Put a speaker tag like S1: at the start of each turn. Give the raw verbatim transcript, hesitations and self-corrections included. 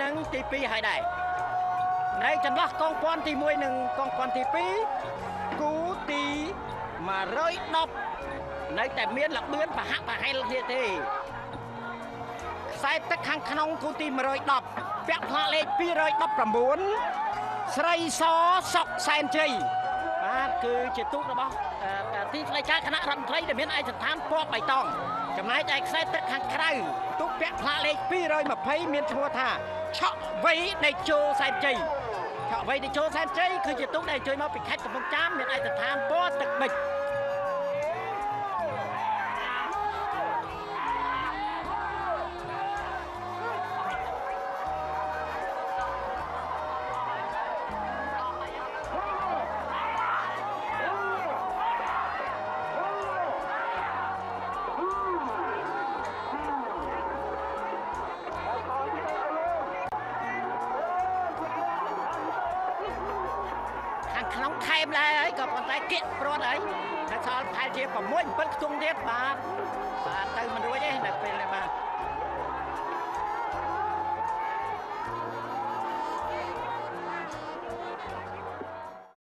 S1: នឹងទីពីរហើយដែរនៅចន្លោះកងពាន់ទីមួយនិងកងពាន់ទីពីរគូទីmột trăm mườiនៅតែមានលបឿនប្រហាក់ប្រហែលគ្នាទេខ្សែទឹកខាងក្នុងគូទីmột trăm mườiពាក់ផ្លាកលេខពីរ១៩ស្រីសសុកសែនជ័យបាទគឺជាទូករបស់ទីស្តីការគណៈរដ្ឋមន្ត្រីដែលមានឯកសណ្ឋានពណ៌បៃតងចំណែកឯខ្សែទឹកខាងក្រៅទូកពាក់ផ្លាកលេខពីរ១២មានឈ្មោះថាឆក់វៃដេជោសែនជ័យឆក់វៃដេជោសែនជ័យគឺជាទូកដែលជួយមកពីខេត្តកំពង់ចាមមានឯកសណ្ឋានពណ៌ទឹកប៊ិចក្នុងខេមដែរហើយក៏ប៉ុន្តែគៀកព្រាត់ហើយតែសល់ផែនជា6 7ខ្ទង់ទៀតបាទបាទទៅ